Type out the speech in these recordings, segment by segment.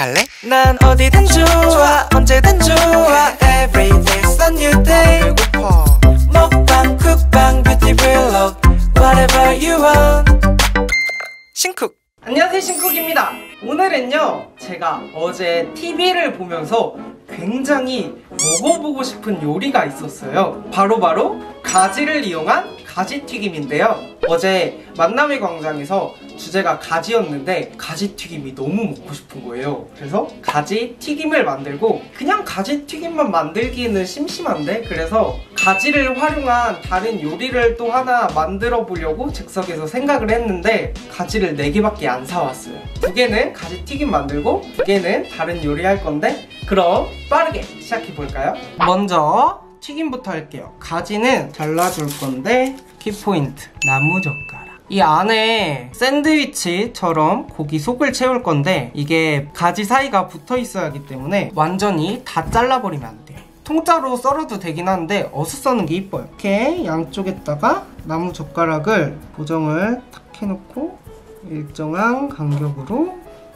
갈래? 난 어디든 좋아 언제든 좋아 Every day's a new day 배고파 먹방 쿡방 뷰티 블로그 Whatever you want 신쿡. 안녕하세요, 신쿡입니다. 오늘은요 제가 어제 TV를 보면서 굉장히 먹어보고 싶은 요리가 있었어요. 바로 가지를 이용한 가지튀김인데요. 어제 만남의 광장에서 주제가 가지였는데 가지튀김이 너무 먹고 싶은 거예요. 그래서 가지튀김을 만들고, 그냥 가지튀김만 만들기는 심심한데, 그래서 가지를 활용한 다른 요리를 또 하나 만들어 보려고 즉석에서 생각을 했는데 가지를 4개밖에 안 사왔어요. 2개는 가지튀김 만들고 2개는 다른 요리 할 건데, 그럼 빠르게 시작해 볼까요? 먼저 튀김부터 할게요. 가지는 잘라줄 건데 키포인트 나무젓가락. 이 안에 샌드위치처럼 고기 속을 채울 건데 이게 가지 사이가 붙어 있어야 하기 때문에 완전히 다 잘라버리면 안 돼요. 통짜로 썰어도 되긴 한데 어슷 써는 게 이뻐요. 이렇게 양쪽에다가 나무젓가락을 고정을 탁 해놓고 일정한 간격으로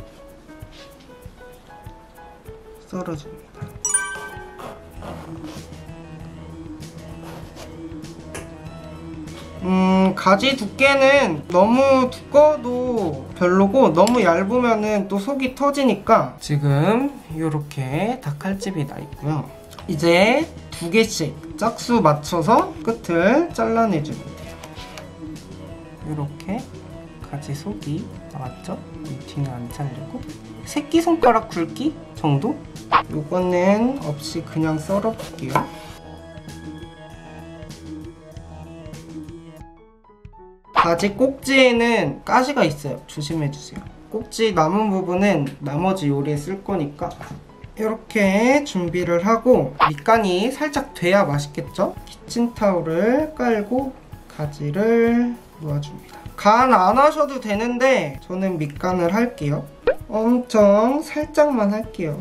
썰어줍니다. 가지 두께는 너무 두꺼워도 별로고 너무 얇으면은 또 속이 터지니까 지금 이렇게 닭칼집이 나 있고요. 이제 2개씩 짝수 맞춰서 끝을 잘라내주면 돼요. 이렇게 가지 속이 나왔죠? 뒤는 안 잘리고 새끼손가락 굵기 정도? 요거는 없이 그냥 썰어볼게요. 가지 꼭지에는 가시가 있어요. 조심해주세요. 꼭지 남은 부분은 나머지 요리에 쓸 거니까 이렇게 준비를 하고, 밑간이 살짝 돼야 맛있겠죠? 키친타올을 깔고 가지를 놓아줍니다. 간 안 하셔도 되는데 저는 밑간을 할게요. 엄청 살짝만 할게요.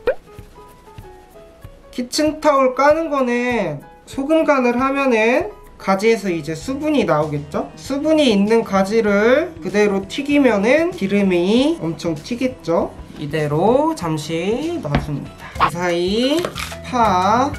키친타올 까는 거는 소금 간을 하면은 가지에서 이제 수분이 나오겠죠? 수분이 있는 가지를 그대로 튀기면은 기름이 엄청 튀겠죠? 이대로 잠시 놔줍니다. 그 사이 파,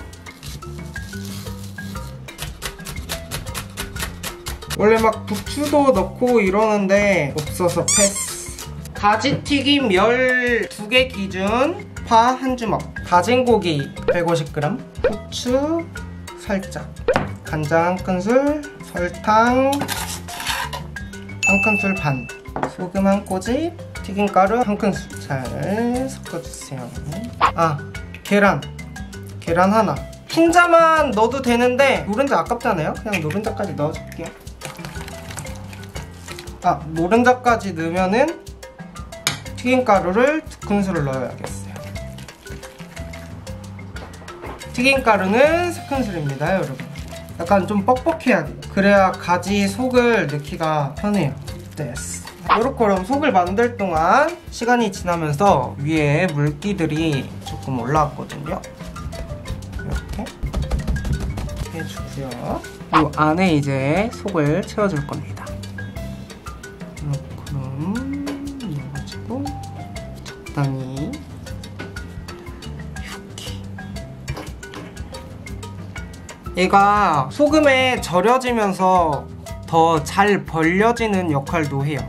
원래 막 부추도 넣고 이러는데 없어서 패스. 가지튀김 12개 기준 파 1주먹, 다진 고기 150g, 후추 살짝, 간장 1큰술, 설탕 1큰술 반, 소금 1꼬집, 튀김가루 1큰술. 잘 섞어주세요. 계란 하나. 흰자만 넣어도 되는데 노른자 아깝잖아요? 그냥 노른자까지 넣어줄게요. 노른자까지 넣으면은 튀김가루를 2큰술을 넣어야겠어요. 튀김가루는 3큰술입니다, 여러분. 약간 좀 뻑뻑해야 돼요. 그래야 가지 속을 넣기가 편해요. 됐어. 이렇게 그럼 속을 만들 동안 시간이 지나면서 위에 물기들이 조금 올라왔거든요. 이렇게 해주고요. 이 안에 이제 속을 채워줄 겁니다. 이렇게 넣어가지고 적당히 얘가 소금에 절여지면서 더 잘 벌려지는 역할도 해요.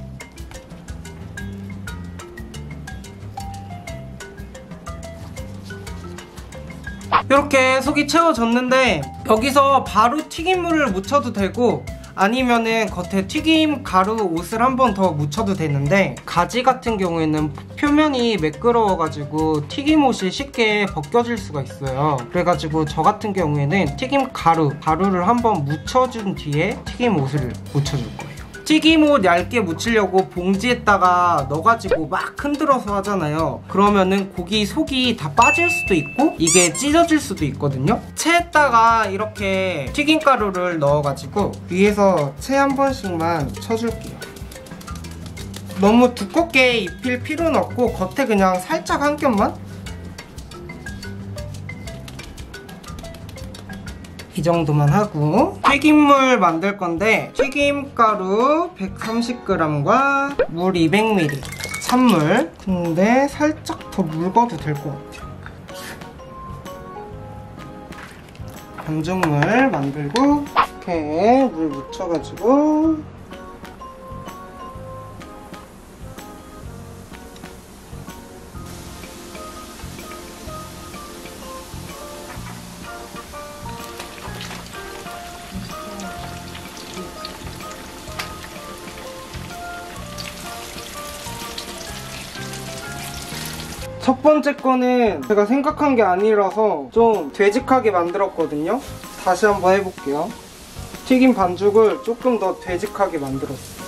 이렇게 속이 채워졌는데 여기서 바로 튀김물을 묻혀도 되고 아니면은 겉에 튀김 가루 옷을 한 번 더 묻혀도 되는데, 가지 같은 경우에는 표면이 매끄러워가지고 튀김 옷이 쉽게 벗겨질 수가 있어요. 그래가지고 저 같은 경우에는 튀김 가루를 한 번 묻혀준 뒤에 튀김 옷을 묻혀줄 거예요. 튀김옷 얇게 묻히려고 봉지에다가 넣어가지고 막 흔들어서 하잖아요. 그러면은 고기 속이 다 빠질 수도 있고 이게 찢어질 수도 있거든요. 채에다가 이렇게 튀김가루를 넣어가지고 위에서 채 한 번씩만 쳐줄게요. 너무 두껍게 입힐 필요는 없고 겉에 그냥 살짝 한 겹만? 이 정도만 하고, 튀김물 만들 건데 튀김가루 130g과 물 200ml 찬물. 근데 살짝 더 묽어도 될 것 같아요. 반죽물 만들고 이렇게 물 묻혀가지고 첫 번째 거는 제가 생각한 게 아니라서 좀 되직하게 만들었거든요. 다시 한번 해볼게요. 튀김 반죽을 조금 더 되직하게 만들었어요.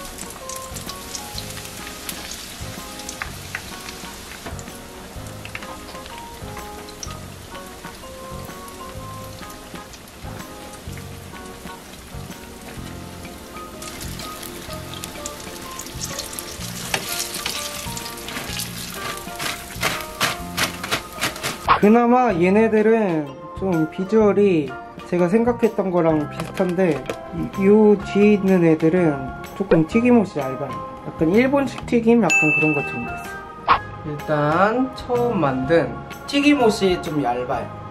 그나마 얘네들은 좀 비주얼이 제가 생각했던 거랑 비슷한데 이 뒤에 있는 애들은 조금 튀김옷이 얇아요. 약간 일본식 튀김 약간 그런 것처럼 됐어요. 일단 처음 만든 튀김옷이 좀 얇아요.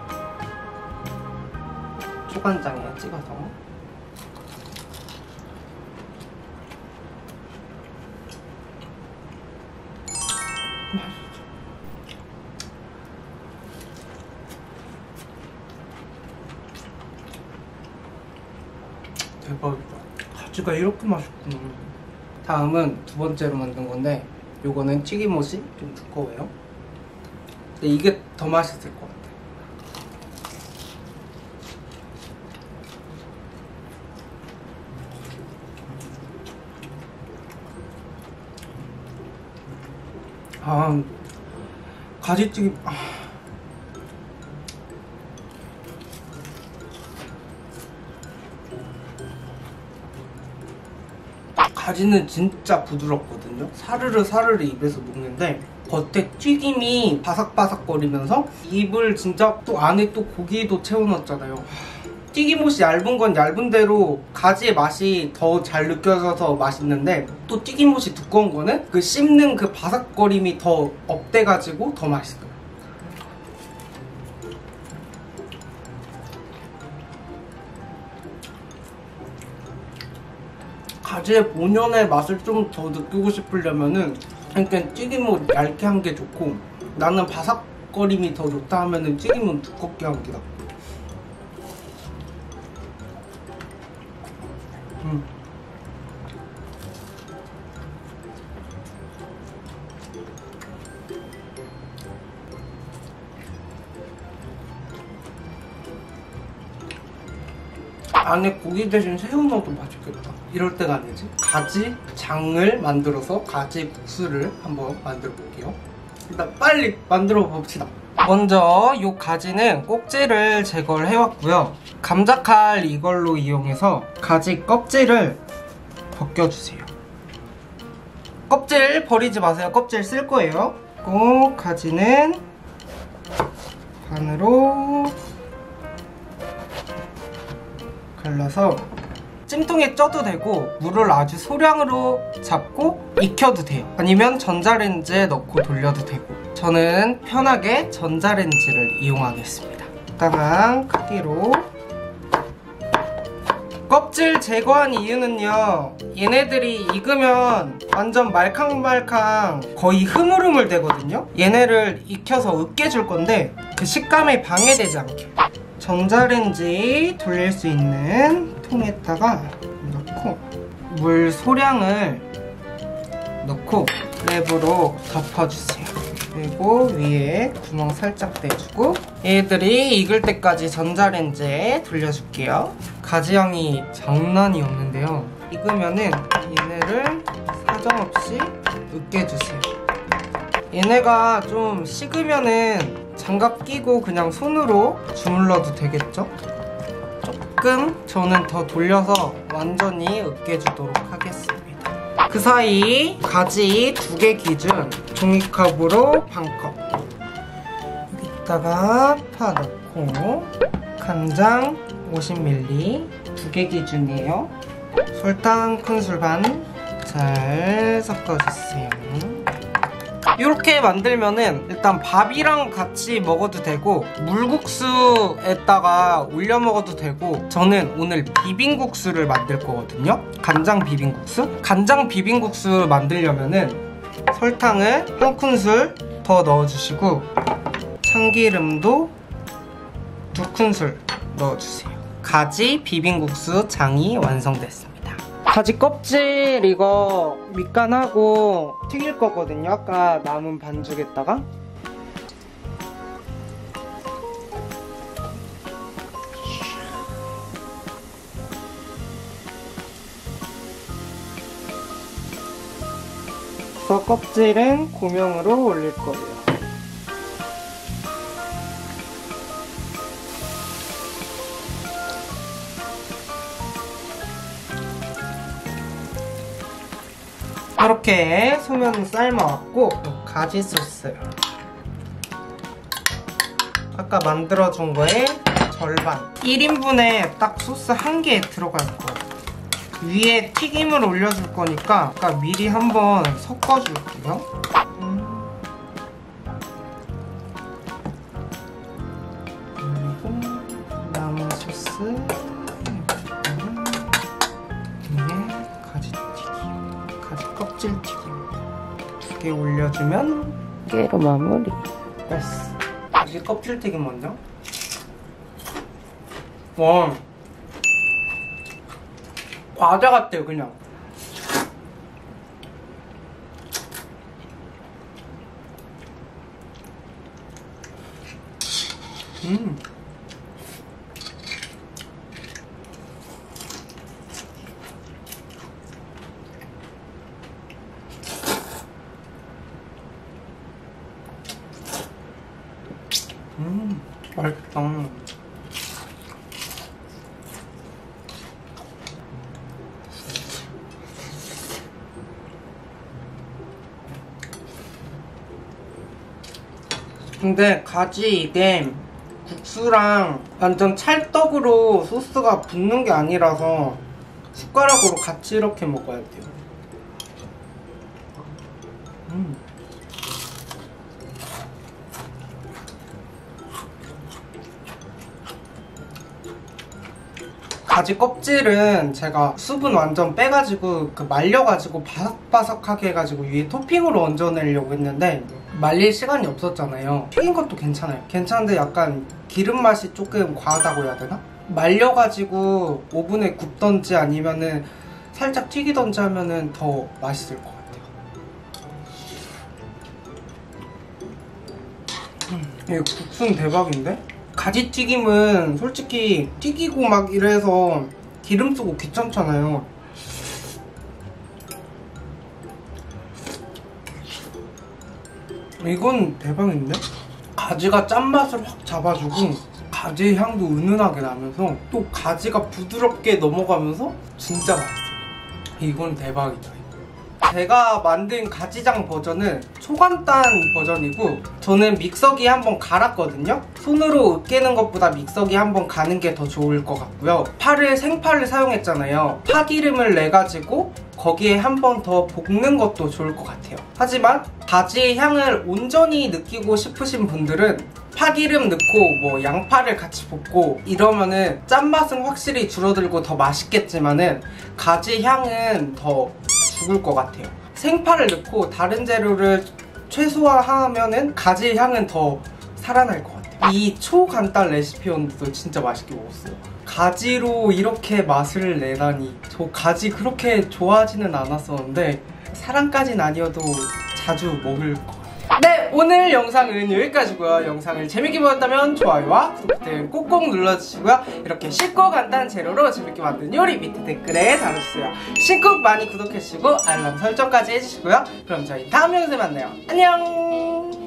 초간장에 찍어서 대박이다. 가지가 이렇게 맛있구나. 다음은 두 번째로 만든 건데 요거는 튀김옷이 좀 두꺼워요. 근데 이게 더 맛있을 것 같아요. 가지튀김 가지는 진짜 부드럽거든요. 사르르 사르르 입에서 녹는데 겉에 튀김이 바삭바삭거리면서 입을 진짜 또 안에 또 고기도 채워넣었잖아요. 튀김옷이 얇은 건 얇은 대로 가지의 맛이 더 잘 느껴져서 맛있는데 또 튀김옷이 두꺼운 거는 그 씹는 그 바삭거림이 더 업돼가지고 더 맛있어요. 가지의 본연의 맛을 좀 더 느끼고 싶으려면은 그러니까 튀김옷 얇게 한 게 좋고 나는 바삭거림이 더 좋다 하면은 튀김은 두껍게 한 게 낫고. 안에 고기 대신 새우 넣어도 맛있겠다. 이럴 때가 아니지. 가지 장을 만들어서 가지 국수를 한번 만들어 볼게요. 일단 빨리 만들어 봅시다. 먼저 이 가지는 꼭지를 제거를 해왔고요. 감자칼 이걸로 이용해서 가지 껍질을 벗겨주세요. 껍질 버리지 마세요. 껍질 쓸 거예요. 꼭 가지는 반으로 갈라서 찜통에 쪄도 되고 물을 아주 소량으로 잡고 익혀도 돼요. 아니면 전자레인지에 넣고 돌려도 되고 저는 편하게 전자레인지를 이용하겠습니다. 적당한 크기로. 껍질 제거한 이유는요, 얘네들이 익으면 완전 말캉말캉 거의 흐물흐물 되거든요. 얘네를 익혀서 으깨줄 건데 그 식감이 방해되지 않게 전자레인지 돌릴 수 있는 통에다가 넣고 물 소량을 넣고 랩으로 덮어주세요. 그리고 위에 구멍 살짝 내주고 얘들이 익을 때까지 전자레인지에 돌려줄게요. 가지향이 장난이 없는데요. 익으면은 얘네를 사정없이 으깨주세요. 얘네가 좀 식으면은 장갑 끼고 그냥 손으로 주물러도 되겠죠? 조금 저는 더 돌려서 완전히 으깨주도록 하겠습니다. 그 사이 가지 2개 기준 종이컵으로 반컵, 여기다가 파 넣고 간장 50ml 2개 기준이에요. 설탕 큰술 반 잘 섞어주세요. 이렇게 만들면은 일단 밥이랑 같이 먹어도 되고 물국수에다가 올려 먹어도 되고, 저는 오늘 비빔국수를 만들 거거든요. 간장 비빔국수? 간장 비빔국수 만들려면은 설탕을 한 큰술 더 넣어주시고 참기름도 2큰술 넣어주세요. 가지 비빔국수 장이 완성됐습니다. 가지 껍질 이거 밑간하고 튀길 거거든요. 아까 남은 반죽에다가. 그래서 껍질은 고명으로 올릴 거예요. 이렇게 소면 삶아왔고, 가지 소스 아까 만들어준 거에 절반, 1인분에 딱 소스 1개 들어갈 거예요. 위에 튀김을 올려줄 거니까 아까 미리 한번 섞어줄게요. 그리고 남은 소스 껍질튀김 2개 올려주면 깨로 마무리. 됐어. 이제 껍질튀김 먼저. 와, 과자 같아요 그냥. 맛있다. 근데 가지 이게 국수랑 완전 찰떡으로 소스가 붙는 게 아니라서 숟가락으로 같이 이렇게 먹어야 돼요. 가지 껍질은 제가 수분 완전 빼가지고 말려가지고 바삭바삭하게 해가지고 위에 토핑으로 얹어내려고 했는데 말릴 시간이 없었잖아요. 튀긴 것도 괜찮아요. 괜찮은데 약간 기름 맛이 조금 과하다고 해야 되나? 말려가지고 오븐에 굽던지 아니면은 살짝 튀기던지 하면은 더 맛있을 것 같아요. 이거 국수는 대박인데? 가지튀김은 솔직히 튀기고 막 이래서 기름 쓰고 귀찮잖아요. 이건 대박인데? 가지가 짠맛을 확 잡아주고 가지 향도 은은하게 나면서 또 가지가 부드럽게 넘어가면서 진짜 맛있어요. 이건 대박이다. 제가 만든 가지장 버전은 초간단 버전이고, 저는 믹서기에 한번 갈았거든요. 손으로 으깨는 것보다 믹서기에 한번 가는 게 더 좋을 것 같고요. 생파를 사용했잖아요. 파기름을 내가지고 거기에 한번 더 볶는 것도 좋을 것 같아요. 하지만 가지의 향을 온전히 느끼고 싶으신 분들은 파기름 넣고 뭐 양파를 같이 볶고 이러면은 짠맛은 확실히 줄어들고 더 맛있겠지만은 가지 향은 더 죽을 것 같아요. 생파를 넣고 다른 재료를 최소화하면은 가지 향은 더 살아날 것 같아요. 이 초간단 레시피였는데도 진짜 맛있게 먹었어요. 가지로 이렇게 맛을 내다니. 저 가지 그렇게 좋아하지는 않았었는데 사랑까진 아니어도 자주 먹을 것 같아요. 네, 오늘 영상은 여기까지고요. 영상을 재밌게 보셨다면 좋아요와 구독 버튼 꼭꼭 눌러주시고요. 이렇게 쉽고 간단한 재료로 재밌게 만든 요리 밑에 댓글에 달아주세요. 신쿡 많이 구독해주시고 알람 설정까지 해주시고요. 그럼 저희 다음 영상에 만나요. 안녕.